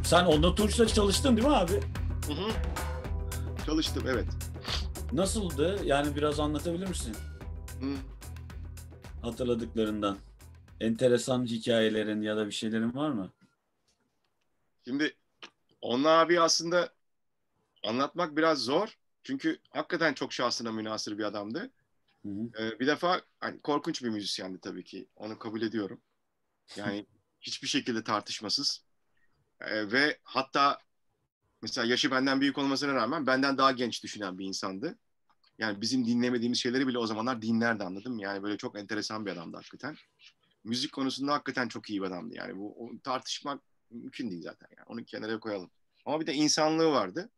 Sen Onur Tunç'la çalıştın değil mi abi? Hı hı. Çalıştım, evet. Nasıldı? Yani biraz anlatabilir misin? Hı. Hatırladıklarından. Enteresan hikayelerin ya da bir şeylerin var mı? Şimdi Onunla abi aslında anlatmak biraz zor. Çünkü hakikaten çok şahsına münhasır bir adamdı. Hı hı. Bir defa hani korkunç bir müzisyendi tabii ki. Onu kabul ediyorum. Yani hiçbir şekilde tartışmasız. Ve hatta mesela yaşı benden büyük olmasına rağmen benden daha genç düşünen bir insandı. Yani bizim dinlemediğimiz şeyleri bile o zamanlar dinlerdi, anladın mı? Yani böyle çok enteresan bir adamdı hakikaten. Müzik konusunda hakikaten çok iyi bir adamdı. Yani bu tartışmak mümkün değil zaten. Yani onu kenara koyalım. Ama bir de insanlığı vardı.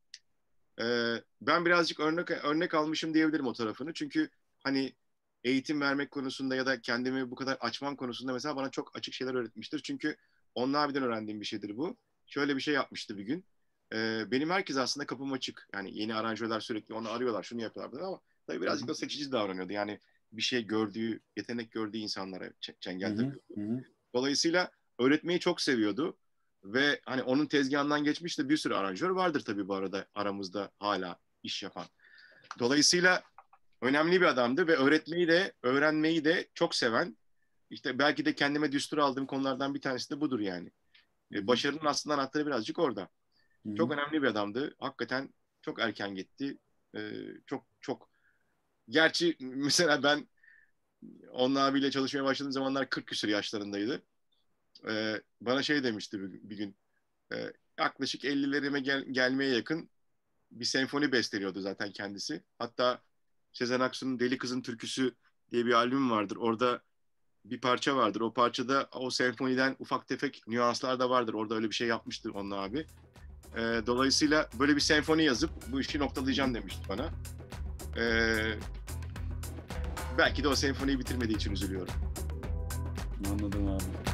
Ben birazcık örnek almışım diyebilirim o tarafını. Çünkü hani eğitim vermek konusunda ya da kendimi bu kadar açmam konusunda mesela bana çok açık şeyler öğretmiştir. Çünkü onun abiden öğrendiğim bir şeydir bu. Şöyle bir şey yapmıştı bir gün. Benim herkes aslında kapım açık. Yani yeni aranjörler sürekli onu arıyorlar, şunu yapıyorlar ama tabii birazcık da seçici davranıyordu. Yani bir şey gördüğü, yetenek gördüğü insanlara Hı çengel hı. takıyordu. Hı hı. Dolayısıyla öğretmeyi çok seviyordu. Ve hani onun tezgahından geçmiş de bir sürü aranjör vardır tabii bu arada aramızda hala iş yapan. Dolayısıyla önemli bir adamdı ve öğretmeyi de öğrenmeyi de çok seven. İşte belki de kendime düstur aldığım konulardan bir tanesi de budur yani. Hı hı. Başarının aslında anahtarı birazcık orada. Hı Çok hı. önemli bir adamdı. Hakikaten çok erken gitti. Çok çok. Gerçi mesela ben onun abiyle çalışmaya başladığım zamanlar 40 küsur yaşlarındaydı. Bana şey demişti bir gün. Yaklaşık 50'lerime gelmeye yakın bir senfoni besteliyordu zaten kendisi. Hatta Sezen Aksu'nun Deli Kızın Türküsü diye bir albüm vardır. Orada bir parça vardır. O parçada o senfoniden ufak tefek nüanslar da vardır. Orada öyle bir şey yapmıştır onun abi. Dolayısıyla böyle bir senfoni yazıp bu işi Hı hı. noktalayacağım demişti bana. Ee, Belki de o senfoniyi bitirmediği için üzülüyorum. Anladım abi.